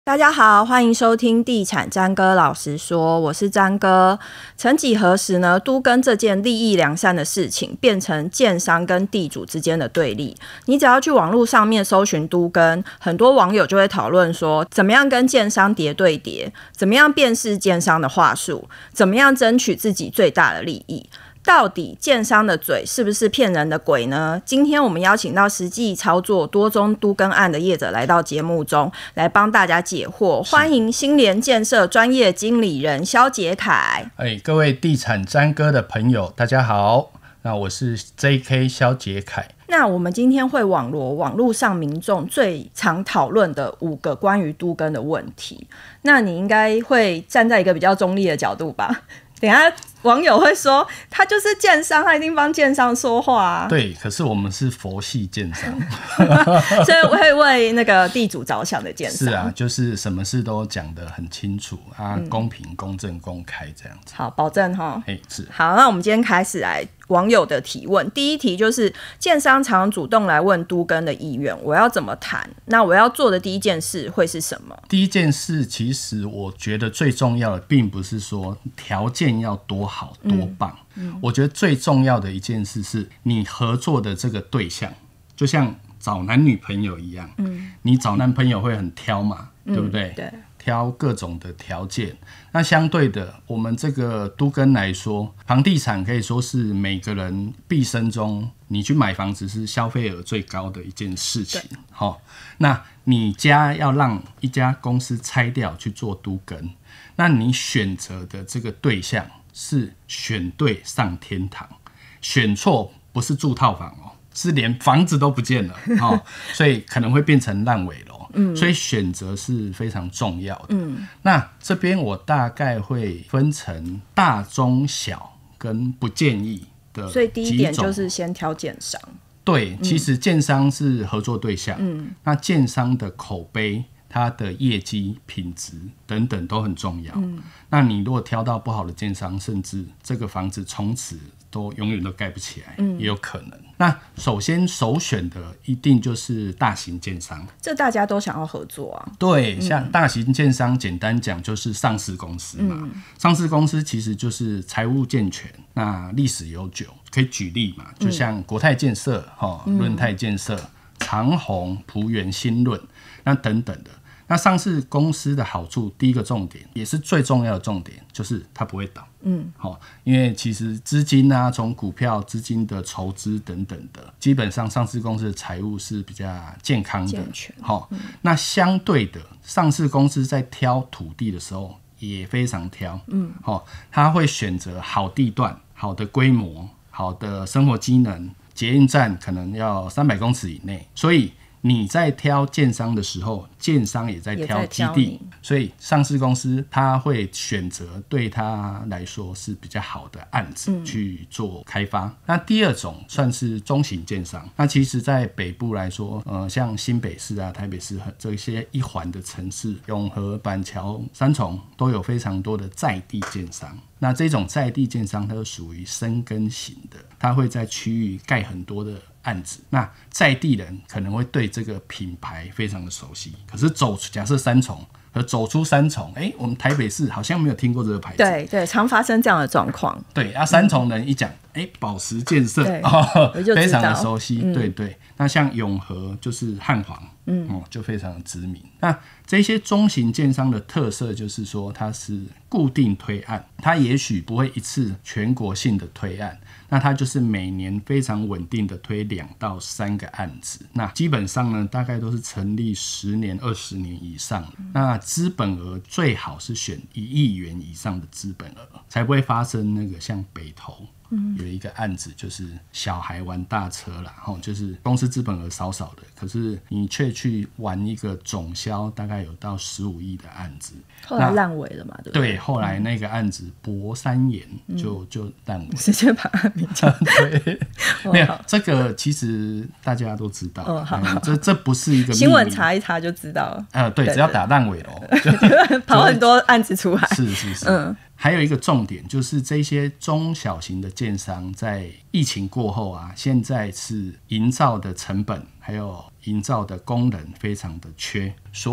大家好，欢迎收听地产詹哥老实说，我是詹哥。曾几何时呢，都更这件利益良善的事情变成建商跟地主之间的对立。你只要去网络上面搜寻都更，很多网友就会讨论说，怎么样跟建商叠对叠，怎么样辨识建商的话术，怎么样争取自己最大的利益。到底建商的嘴是不是骗人的鬼呢？今天我们邀请到实际操作多宗都更案的业者来到节目中，来帮大家解惑。欢迎新联建设专业经理人萧杰凯。 各位地产詹哥的朋友，大家好。那我是 JK 萧杰凯。 那我们今天会网络上民众最常讨论的5个关于都更的问题。那你应该会站在一个比较中立的角度吧？等一下网友会说他就是建商，他一定帮建商说话啊。 对，可是我们是佛系建商所以会为那个地主着想的建商。 是啊，就是什么事都讲得很清楚啊，公平公正公开这样子。 好，保证齁。 是。 好，那我们今天开始来网友的提问。第一题就是建商常主动来问都更的意愿，我要怎么谈？那我要做的第一件事会是什么？ 第一件事，其实我觉得最重要的并不是说条件要多好多棒，我觉得最重要的一件事是你合作的这个对象，就像找男女朋友一样，你找男朋友会很挑嘛，对不对？ 对， 挑各种的条件。那相对的，我们这个都更来说，房地产可以说是每个人毕生中，你去买房子是消费额最高的一件事情。那你家要让一家公司拆掉去做都更，那你选择的这个对象是选对上天堂，选错不是住套房哦，是连房子都不见了所以可能会变成烂尾楼。所以选择是非常重要的。那这边我大概会分成大、中、小跟不建议的几种。 所以第一点就是先挑建商。 对，其实建商是合作对象，那建商的口碑、它的业绩、品质等等都很重要。那你如果挑到不好的建商，甚至这个房子从此都永远都盖不起来，也有可能。那首先首选的一定就是大型建商， 这大家都想要合作啊。 对，像大型建商，简单讲就是上市公司嘛。上市公司其实就是财务健全，那历史悠久。可以举例嘛，就像国泰建设、润泰建设、长鸿、璞园、新润，那等等的。那上市公司的好处，第一个重点也是最重要的重点，就是它不会倒。因为其实资金啊，从股票、资金的筹资等等的，基本上上市公司的财务是比较健康的、健全。那相对的，上市公司在挑土地的时候也非常挑。他会选择好地段、好的规模、好的生活机能，捷运站可能要300公尺以内，所以你在挑建商的时候，建商也在挑基地，所以上市公司他会选择对他来说是比较好的案子去做开发。那第二种算是中型建商，那其实在北部来说，像新北市啊、台北市这些一环的城市，永和、板桥、三重都有非常多的在地建商。那这种在地建商它是属于深耕型的，它会在区域盖很多的案子，那在地人可能会对这个品牌非常的熟悉，可是假设三重和走出三重，我们台北市好像没有听过这个牌子。 对对，常发生这样的状况。 对啊，三重人一讲，宝石建设非常的熟悉。对对，那像永和就是汉皇，就非常的知名。那这些中型建商的特色就是说，它是固定推案，它也许不会一次全国性的推案，那它就是每年非常稳定的推2到3个案子。那基本上呢，大概都是成立10年、20年以上。那资本额最好是选1亿元以上的资本额，才不会发生那个像北投。有一个案子就是小孩玩大车啦，就是公司资本额少少的，可是你却去玩一个总销大概有到15亿的案子， 后来烂尾了嘛，对不对？ 对，后来那个案子博三言就烂尾， 直接把它名叫对，没有这个其实大家都知道，这不是一个秘密， 新闻查一查就知道了。 对，只要打烂尾了， 跑很多案子出来， 是。还有一个重点就是这些中小型的建商在疫情过后啊，现在是营造的成本还有营造的工人非常的缺，所以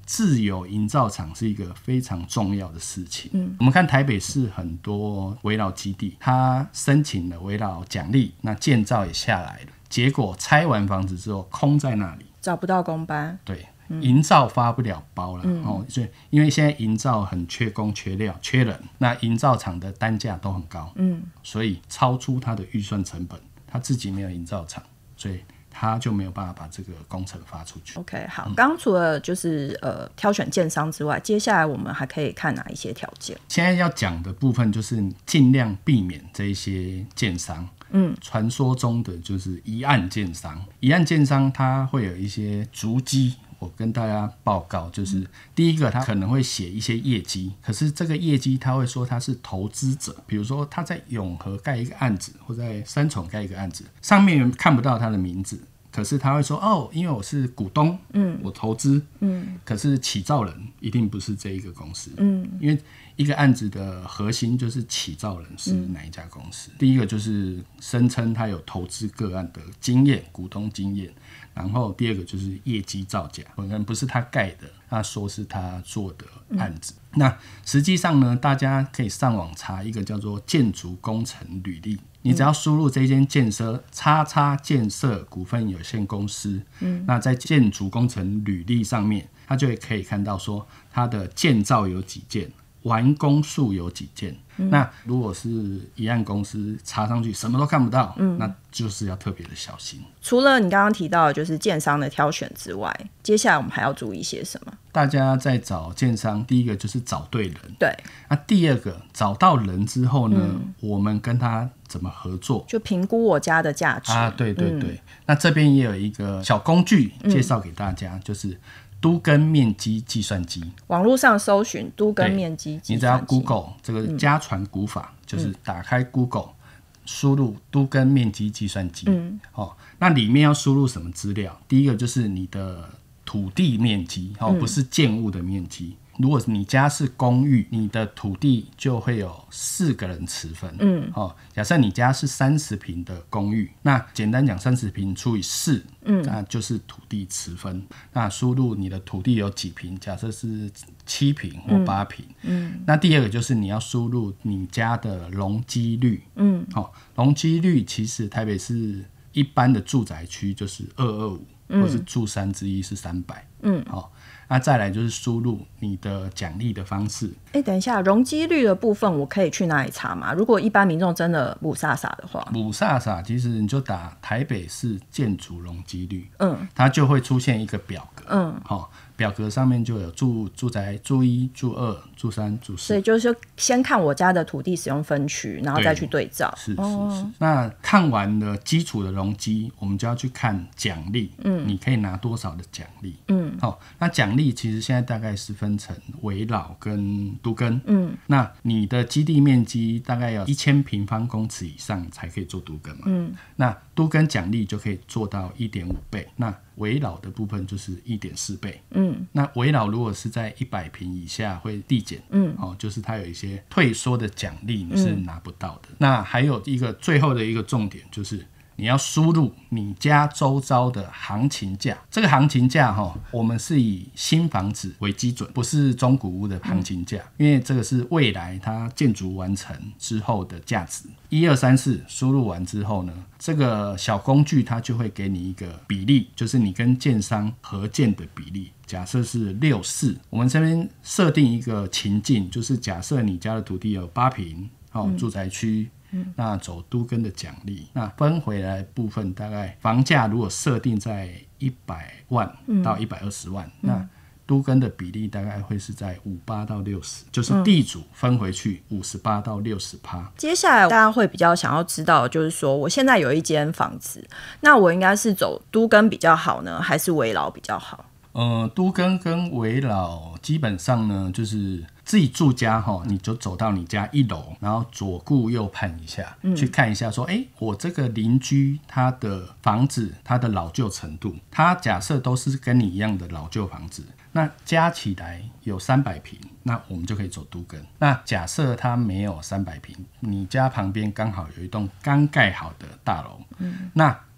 自有营造厂是一个非常重要的事情。我们看台北市很多危老基地，他申请了危老奖励，那建造也下来了，结果拆完房子之后空在那里， 找不到工班。 对，营造发不了包了。所以因为现在营造很缺工缺料缺人，那营造厂的单价都很高，所以超出他的预算成本，他自己没有营造厂，所以他就没有办法把这个工程发出去。 OK， 好，刚刚除了就是挑选建商之外，接下来我们还可以看哪一些条件？ 现在要讲的部分就是尽量避免这一些建商，传说中的就是一案建商。一案建商它会有一些足迹，我跟大家报告，就是第一个，他可能会写一些业绩，可是这个业绩他会说他是投资者，比如说他在永和盖一个案子，或在三重盖一个案子，上面看不到他的名字，可是他会说哦，因为我是股东，我投资，可是起造人一定不是这一个公司，因为一个案子的核心就是起造人是哪一家公司。第一个就是声称他有投资个案的经验，股东经验，然后第二个就是业绩造假，可能不是他盖的，他说是他做的案子。那实际上呢，大家可以上网查一个叫做建筑工程履历，你只要输入这间建设叉叉建设股份有限公司，那在建筑工程履历上面，它就可以看到说它的建造有几件，完工数有几件。那如果是一案公司查上去什么都看不到，那就是要特别的小心。 除了你刚刚提到的就是建商的挑选之外，接下来我们还要注意些什么？ 大家在找建商，第一个就是找对人， 对。 那第二个找到人之后呢，我们跟他怎么合作， 就评估我家的价值啊。对对对，那这边也有一个小工具介绍给大家，就是都更面积计算机。 网络上搜寻都更面积计算机， 你只要 Google 这个家传股法，就是打开 Google，输入都更面积计算机。那里面要输入什么资料？第一个就是你的土地面积，不是建物的面积。如果你家是公寓，你的土地就会有4个人持分。假设你家是30坪的公寓，那简单讲30坪除以4，那就是土地持分。那输入你的土地有几坪，假设是7坪或8坪。那第二个就是你要输入你家的容积率。容积率其实台北市一般的住宅区就是225，或是住1/3是300。那再来就是输入你的奖励的方式。 等一下，容积率的部分我可以去哪里查吗？如果一般民众真的不傻傻的话， 不傻傻，其实你就打台北市建筑容积率，它就会出现一个表格。表格上面就有住宅住1、住2、住3、住4， 所以就是先看我家的土地使用分区，然后再去对照。 是。那看完了基础的容积，我们就要去看奖励。你可以拿多少的奖励？那奖励其实现在大概是分成危老跟都更。那你的基地面积大概有1000平方公尺以上才可以做都更嘛。那都更奖励就可以做到1.5倍，那危老的部分就是1.4倍。那危老如果是在100坪以下会递减。就是它有一些退缩的奖励你是拿不到的。那还有一个最后的一个重点就是你要输入你家周遭的行情价。这个行情价我们是以新房子为基准，不是中古屋的行情价，因为这个是未来它建筑完成之后的价值。1、2、3、4输入完之后呢，这个小工具它就会给你一个比例，就是你跟建商合建的比例。假设是6:4，我们这边设定一个情境，就是假设你家的土地有8坪，住宅区。那走都更的奖励，那分回来的部分大概房价如果设定在100万到120万，那都更的比例大概会是在58到60，就是地主分回去58到60%。 接下来大家会比较想要知道，就是说我现在有一间房子，那我应该是走都更比较好呢，还是危老比较好？ 都更跟危老基本上呢，就是自己住家你就走到你家1楼，然后左顾右盼一下，去看一下说，我这个邻居他的房子他的老旧程度，他假设都是跟你一样的老旧房子，那加起来有300坪，那我们就可以走都更。那假设他没有300坪，你家旁边刚好有一栋刚盖好的大楼，那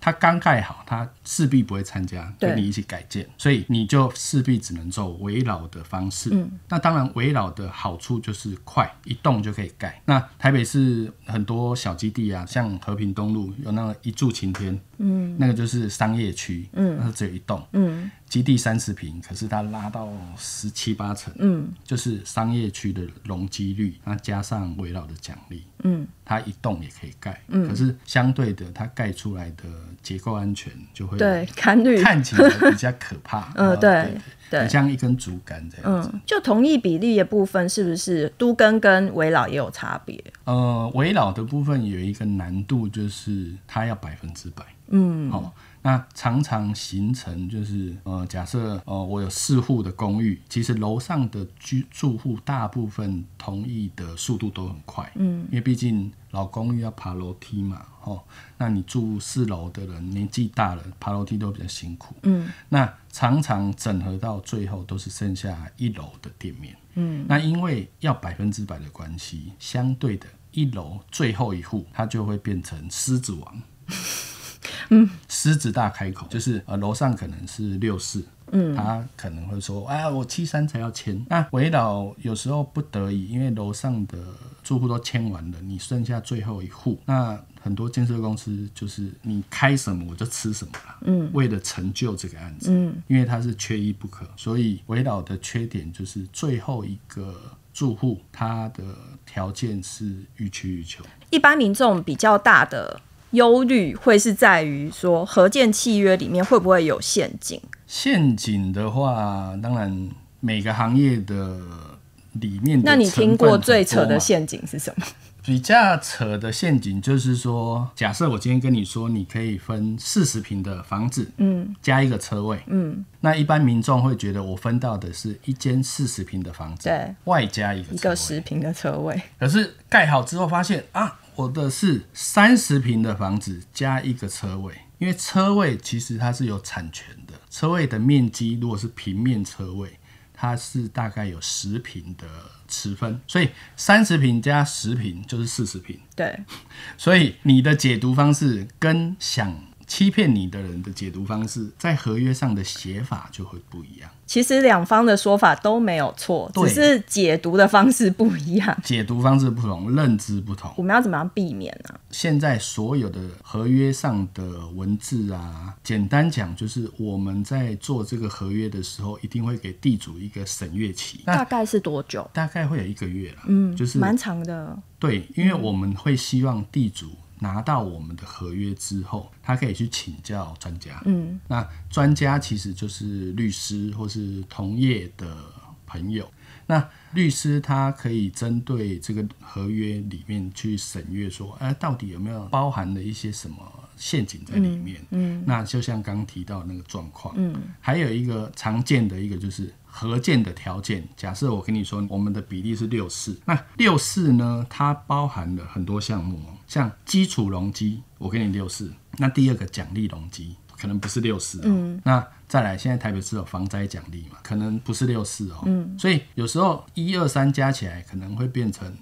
他刚盖好，他势必不会参加跟你一起改建，所以你就势必只能走危老的方式。那当然危老的好处就是快，一栋就可以盖。那台北市很多小基地啊，像和平东路有那个一柱擎天，那个就是商业区，那只有一栋，基地30坪，可是它拉到17、18层，就是商业区的容积率，那加上危老的奖励，它一栋也可以盖，可是相对的，它盖出来的结构安全就会看起来比较可怕，对，很像一根竹竿这样子。 就同意比例的部分，是不是都更跟危老也有差别？ 危老的部分有一个难度，就是它要100%。那常常形成就是假设我有4户的公寓，其实楼上的住户大部分同意的速度都很快，因为毕竟老公寓要爬楼梯嘛，那你住4楼的人年纪大了，爬楼梯都比较辛苦，那常常整合到最后都是剩下1楼的店面，那因为要100%的关系，相对的1楼最后一户它就会变成狮子王。狮子大开口，就是楼上可能是64，他可能会说我73才要签。那危老有时候不得已，因为楼上的住户都签完了，你剩下最后一户，那很多建设公司就是你开什么我就吃什么了，为了成就这个案子，因为它是缺一不可，所以危老的缺点就是最后一个住户他的条件是予取予求。 一般民众比较大的忧虑会是在于说合建契约里面会不会有陷阱？ 陷阱的话，当然每个行业的里面的成分很多嘛。那你听过最扯的陷阱是什么？ 比较扯的陷阱就是说，假设我今天跟你说，你可以分40坪的房子，加一个车位，那一般民众会觉得我分到的是一间40坪的房子， 对， 外加一个 10坪的车位。 可是盖好之后发现我的是30坪的房子加一个车位，因为车位其实它是有产权的，车位的面积如果是平面车位，它是大概有10坪的持分，所以30坪加10坪就是40坪。 对， 所以你的解读方式跟想欺骗你的人的解读方式，在合约上的写法就会不一样。 其实两方的说法都没有错，只是解读的方式不一样， 解读方式不同，认知不同。 我们要怎么样避免呢？ 现在所有的合约上的文字啊，简单讲就是我们在做这个合约的时候，一定会给地主一个审阅期。 大概是多久？ 大概会有1个月啦，就是蛮长的。 对，因为我们会希望地主拿到我们的合约之后，他可以去请教专家。那专家其实就是律师或是同业的朋友。那律师他可以针对这个合约里面去审阅说，到底有没有包含了一些什么陷阱在里面。那就像刚刚提到的那个状况。还有一个常见的一个就是合建的条件，假设我跟你说我们的比例是64，那64呢，它包含了很多项目，像基础容积我给你64，那第二个奖励容积可能不是64，那再来现在台北市有防灾奖励嘛，可能不是64所以有时候1、2、3加起来可能会变成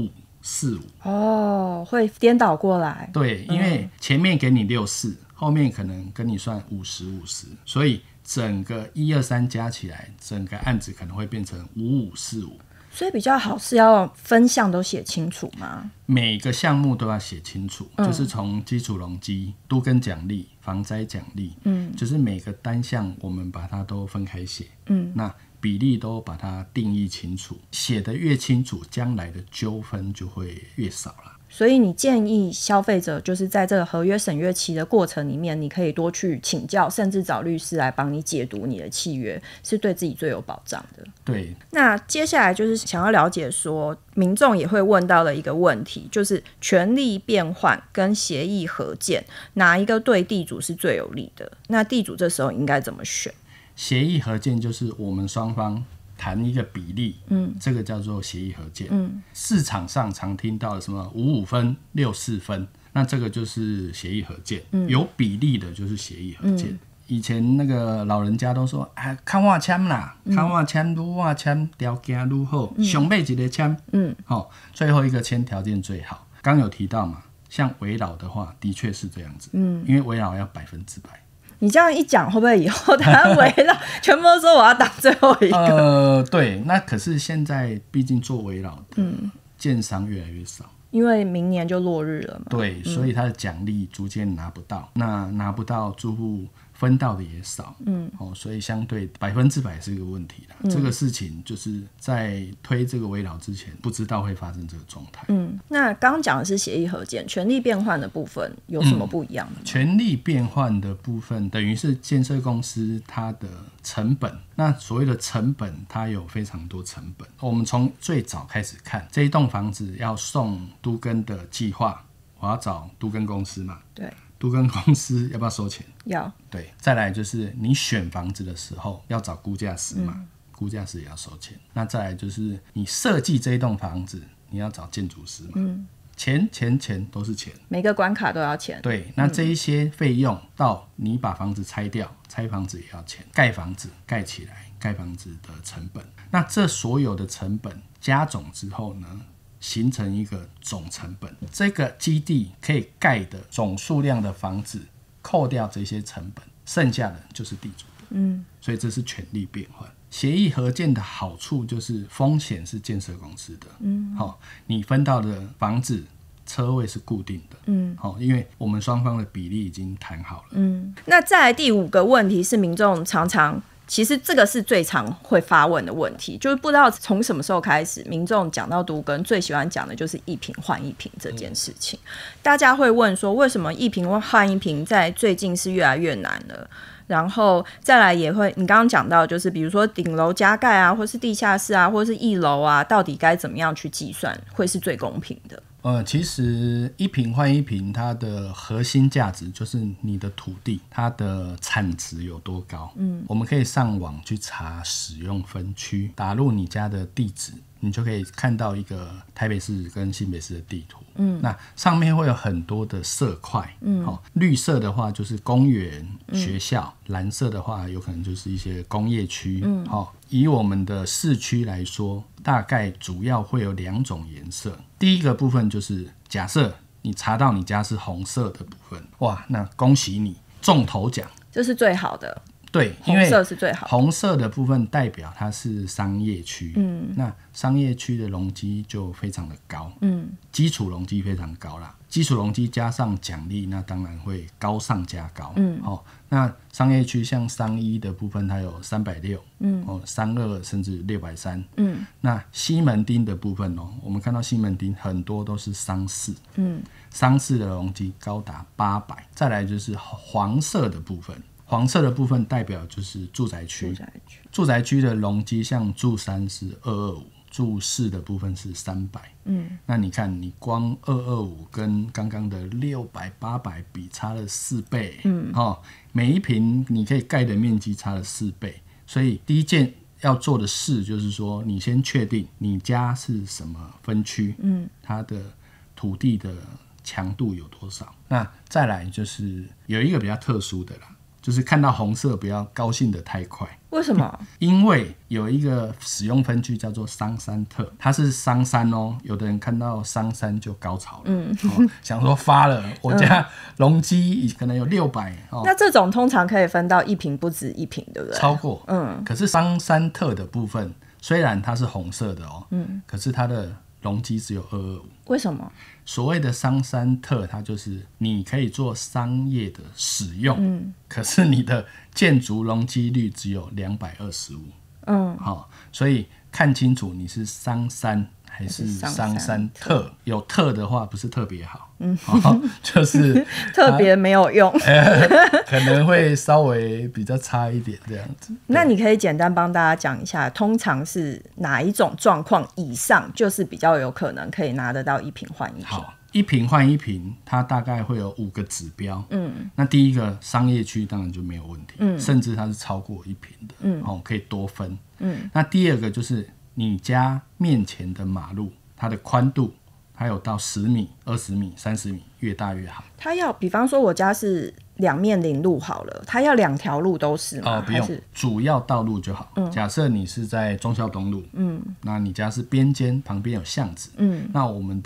55、45， 会颠倒过来。 对，因为前面给你64，后面可能跟你算50、所以整个1、2、3加起来，整个案子可能会变成55、45。 所以比较好是要分项都写清楚吗？ 每个项目都要写清楚，就是从基础容积、都更奖励、防灾奖励，就是每个单项我们把它都分开写，那比例都把它定义清楚，写得越清楚，将来的纠纷就会越少了。 所以你建议消费者就是在这个合约审阅期的过程里面，你可以多去请教，甚至找律师来帮你解读你的契约，是对自己最有保障的。 对。 那接下来就是想要了解说，民众也会问到的一个问题，就是权利变换跟协议合建，哪一个对地主是最有利的？那地主这时候应该怎么选？ 协议合建就是我们双方谈一个比例，这个叫做协议合建。市场上常听到的什么55分、64分，那这个就是协议合建。有比例的就是协议合建。以前那个老人家都说，看我签啦，看我签，如我签，条件如好，上尾一个签，最后一个签条件最好。刚有提到嘛， 像危老的话，的确是这样子，因为危老要100%。 你这样一讲，会不会以后台湾围绕全部都说我要当最后一个？ 对，那可是现在毕竟做围老的建商越来越少， 因为明年就落日了嘛。 对，所以他的奖励逐渐拿不到，那拿不到住户分到的也少，所以相对100%是一个问题啦。这个事情就是在推这个围老之前，不知道会发生这个状态。 那刚刚讲的是协议合建，权利变换的部分有什么不一样的吗？ 权利变换的部分等于是建设公司它的成本，那所谓的成本它有非常多成本。我们从最早开始看，这一栋房子要送都更的计划，我要找都更公司嘛， 对， 都更公司要不要收钱？ 要。 对，再来就是你选房子的时候要找估价师嘛，估价师也要收钱。那再来就是你设计这一栋房子，你要找建筑师嘛，钱都是钱， 每个关卡都要钱。 对，那这一些费用到你把房子拆掉，拆房子也要钱，盖房子盖起来，盖房子的成本，那这所有的成本加总之后呢，形成一个总成本。这个基地可以盖的总数量的房子，扣掉这些成本，剩下的就是地主的。所以这是权利变换。协议合建的好处就是风险是建设公司的，你分到的房子车位是固定的，因为我们双方的比例已经谈好了。 那再来第5个问题是民众常常，其实这个是最常会发问的问题，就是不知道从什么时候开始，民众讲到都更最喜欢讲的就是一坪换一坪这件事情。大家会问说，为什么一坪换一坪在最近是越来越难了？然后再来也会，你刚刚讲到就是比如说顶楼加盖啊，或是地下室啊，或是1楼啊，到底该怎么样去计算会是最公平的？ 其实一坪换一坪，它的核心价值就是你的土地它的产值有多高。我们可以上网去查使用分区，打入你家的地址，你就可以看到一个台北市跟新北市的地图。那上面会有很多的色块。绿色的话就是公园、学校，蓝色的话有可能就是一些工业区。以我们的市区来说，大概主要会有2种颜色。第一个部分就是假设你查到你家是红色的部分，哇，那恭喜你中头奖， 这是最好的。 对，因为红色是最好的。 红色的部分代表它是商业区，那商业区的容积就非常的高，基础容积非常高啦，基础容积加上奖励，那当然会高上加高。那商业区像商一的部分，它有360，32甚至630。那西门町的部分我们看到西门町很多都是商四，商四的容积高达800。再来就是黄色的部分。黄色的部分代表就是住宅区，住宅区的容积像住3是225，住4的部分是300。那你看你光225跟刚刚的600、800比差了4倍。每一坪你可以盖的面积差了4倍，所以第一件要做的事就是说，你先确定你家是什么分区，它的土地的强度有多少。那再来就是有一个比较特殊的啦，就是看到红色不要高兴得太快。 为什么？ 因为有一个使用分区叫做商三特，它是商三有的人看到商三就高潮了，想说发了，我家容积可能有600。 那这种通常可以分到1坪不止1坪，对不对？ 超过。可是商三特的部分虽然它是红色的可是它的容积只有225。 为什么？ 所谓的商三特，它就是你可以做商业的使用，可是你的建筑容积率只有225。所以看清楚你是商三还是商三特。有特的话不是特别好，就是特别没有用， 可能会稍微比较差一点这样子。 那你可以简单帮大家讲一下，通常是哪一种状况以上就是比较有可能可以拿得到1坪换1坪？ 好，一坪换一坪，它大概会有5个指标。那第一个商业区当然就没有问题，甚至它是超过1坪的，可以多分。那第二个就是你家面前的马路，它的宽度，它有到10米、20米、30米，越大越好。 它要，比方说我家是2面临路好了，它要2条路都是吗？ 不用，主要道路就好。假设你是在忠孝东路，那你家是边间，旁边有巷子，那我们的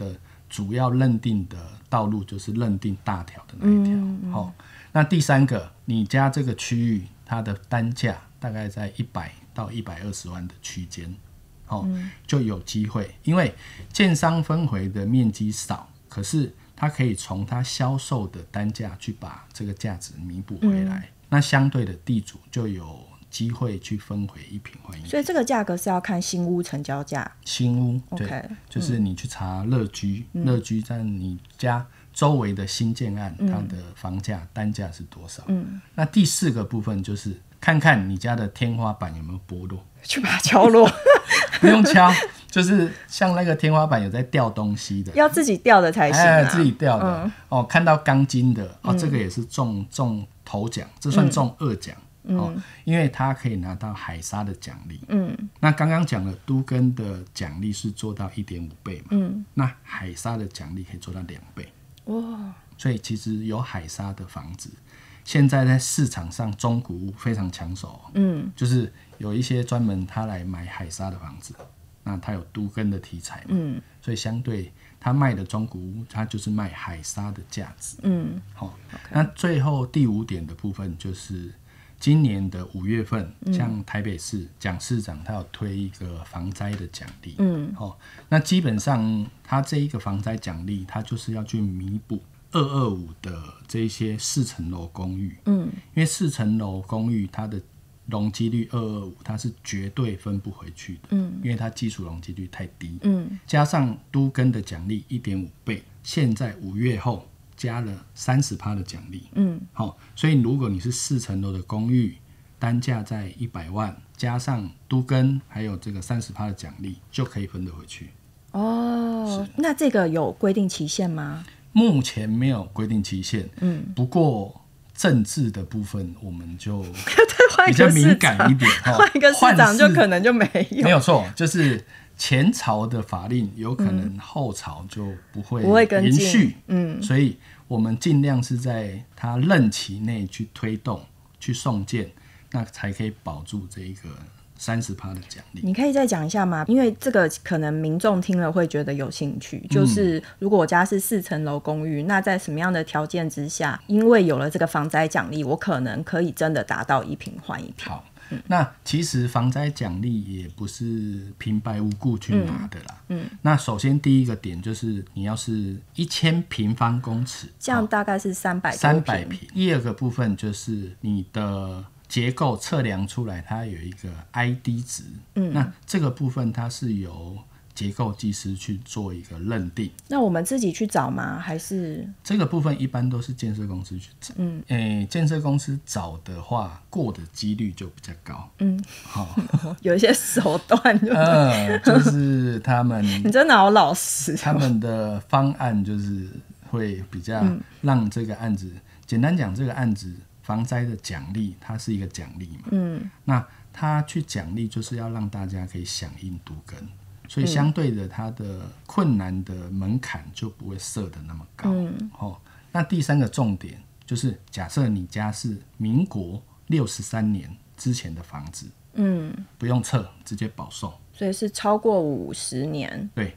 主要认定的道路就是认定大条的那一条。那第三个，你家这个区域它的单价大概在100到120万的区间，就有机会，因为建商分回的面积少，可是它可以从它销售的单价去把这个价值弥补回来，那相对的地主就有机会去分回一坪换一坪。 所以这个价格是要看新屋成交价。 新屋，对， OK， 就是你去查乐居，乐居在你家周围的新建案，它的房价单价是多少？那第四个部分就是看看你家的天花板有没有剥落， 去把它敲落。 不用敲，就是像那个天花板有在掉东西的， 要自己掉的才行自己掉的。看到钢筋的，这个也是中头奖，这算中2奖。因为它可以拿到海沙的奖励。那刚刚讲了都更的奖励是做到 1.5 倍嘛，那海沙的奖励可以做到2倍。哇！所以其实有海沙的房子，现在在市场上中古屋非常抢手。就是有一些专门他来买海沙的房子，那他有都更的题材嘛，所以相对他卖的中古屋，他就是卖海沙的价值。那最后第5点的部分就是今年的5月份，像台北市蒋市长他有推一个防灾的奖励。那基本上他这一个防灾奖励，他就是要去弥补225的这一些4层楼公寓。因为4层楼公寓它的容积率225，它是绝对分不回去的。因为它基础容积率太低。加上都更的奖励 1.5 倍，现在5月后加了 30% 的奖励。所以如果你是4层楼的公寓，单价在100万，加上都更还有这个 30% 的奖励，就可以分得回去。 那这个有规定期限吗？ 目前没有规定期限。不过政治的部分我们就比较敏感一点。 换一个市长就可能就没有。 没有错，就是前朝的法令有可能后朝就不会延续。所以我们尽量是在他任期内去推动去送件，那才可以保住这一个30% 的奖励。 你可以再讲一下吗？因为这个可能民众听了会觉得有兴趣。就是如果我家是4层楼公寓，那在什么样的条件之下，因为有了这个防灾奖励，我可能可以真的达到1坪换1坪。 好，那其实防灾奖励也不是平白无故去拿的啦。那首先第一个点就是你要是1000平方公尺， 这样大概是300平。 第二个部分就是你的结构测量出来它有一个 ID 值。那这个部分它是由结构技师去做一个认定。那我们自己去找吗？还是这个部分一般都是建设公司去找。建设公司找的话，过的几率就比较高。 有一些手段就是他们你真的好老实。 他们的方案就是会比较让这个案子，简单讲，这个案子防灾的奖励它是一个奖励嘛。那它去奖励就是要让大家可以响应都更，所以相对的它的困难的门槛就不会设得那么高。那第3个重点就是假设你家是民国63年之前的房子，不用测，直接保送。 所以是超过50年。 对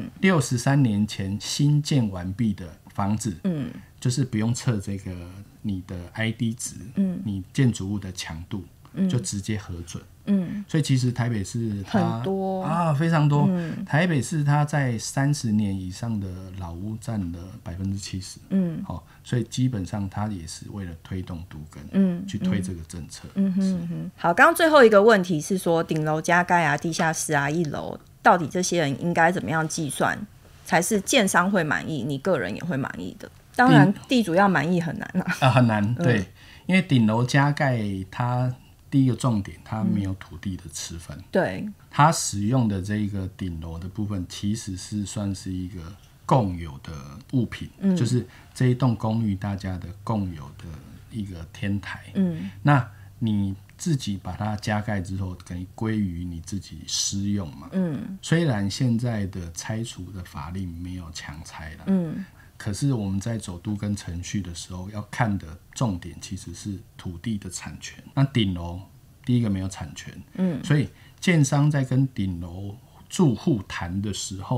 ，63年前新建完毕的房子，就是不用测这个你的 ID 值，你建筑物的强度，就直接核准。所以其实台北市它很多非常多。台北市它在30年以上的老屋占了 70%。所以基本上它也是为了推动都更，去推这个政策。 好，刚刚最后一个问题是说顶楼加盖啊、地下室啊、1楼，到底这些人应该怎么样计算才是建商会满意，你个人也会满意的？当然地主要满意很难很难。对，因为顶楼加盖它第一个重点，它没有土地的持分。 对， 它使用的这个顶楼的部分其实是算是一个共有的物品，就是这一栋公寓大家的共有的一个天台。那你自己把它加盖之后，可以归于你自己私用嘛。虽然现在的拆除的法令没有强拆了，可是我们在走都更程序的时候，要看的重点其实是土地的产权。那顶楼第一个没有产权，所以建商在跟顶楼住户谈的时候，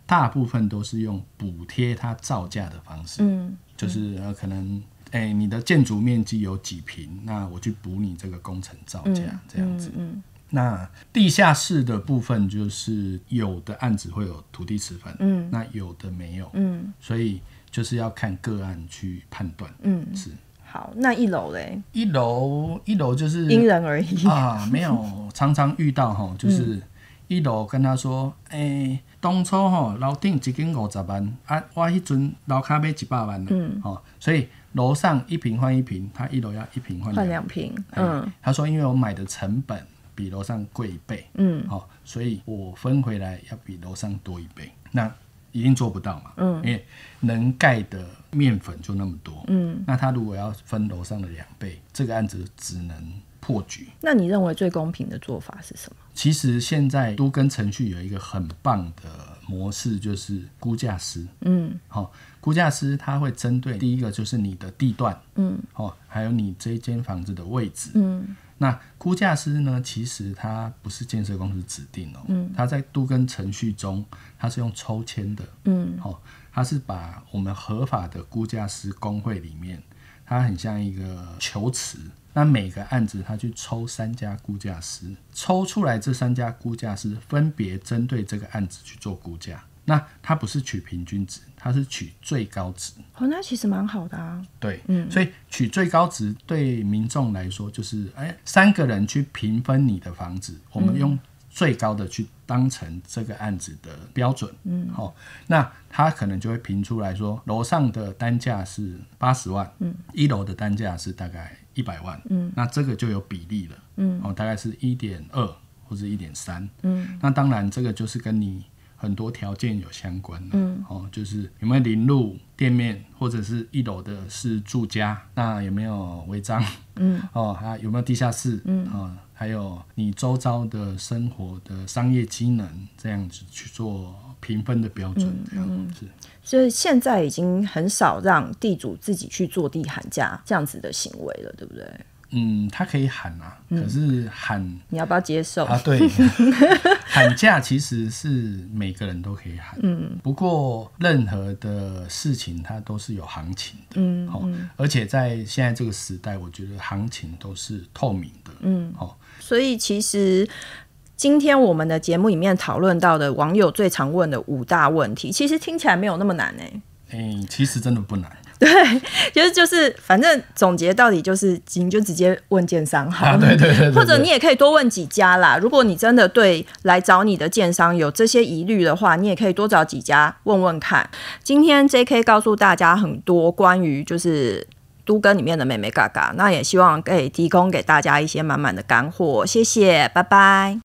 大部分都是用补贴它造价的方式，就是可能你的建筑面积有几坪，那我去补你这个工程造价这样子。那地下室的部分就是有的案子会有土地持分，那有的没有，所以就是要看个案去判断。是。 好，那1楼嘞？ 一楼就是因人而异啊，没有常常遇到就是1楼跟他说，当初楼顶一间50万啊，我迄阵楼下买100万了，所以楼上1坪换1坪，他1楼要1坪换2坪。他说因为我买的成本比楼上贵1倍，所以我分回来要比楼上多1倍。那一定做不到嘛，因为能盖的面粉就那么多，那他如果要分楼上的2倍，这个案子只能破局。 那你认为最公平的做法是什么？ 其实现在都更程序有一个很棒的模式，就是估价师。估价师他会针对第一个就是你的地段，还有你这间房子的位置。那估价师呢，其实他不是建设公司指定他在都更程序中他是用抽签的，他是把我们合法的估价师工会里面，它很像一个球池，那每个案子他去抽3家估价师，抽出来这3家估价师分别针对这个案子去做估价。那它不是取平均值，它是取最高值。 那其实蛮好的啊。 对，所以取最高值对民众来说就是3个人去平分你的房子，我们用最高的去当成这个案子的标准。那他可能就会评出来说，楼上的单价是80万，1楼的单价是大概100万，那这个就有比例了，大概是 1.2 或者 1.3。那当然这个就是跟你很多条件有相关就是有没有临路店面，或者是1楼的是住家，那有没有违章，还有没有地下室，还有你周遭的生活的商业机能，这样子去做评分的标准，这样子。 所以现在已经很少让地主自己去坐地喊价这样子的行为了，对不对？ 他可以喊啊，可是喊你要不要接受啊？对，喊价其实是每个人都可以喊，不过任何的事情它都是有行情的，而且在现在这个时代，我觉得行情都是透明的， 所以其实今天我们的节目里面讨论到的网友最常问的5大问题，其实听起来没有那么难其实真的不难。 对，就是反正总结到底就是你就直接问建商好了， 对， 或者你也可以多问几家啦。如果你真的对来找你的建商有这些疑虑的话，你也可以多找几家问问看。今天 JK 告诉大家很多关于就是都更里面的美美嘎嘎，那也希望可以提供给大家一些满满的干货。谢谢，拜拜。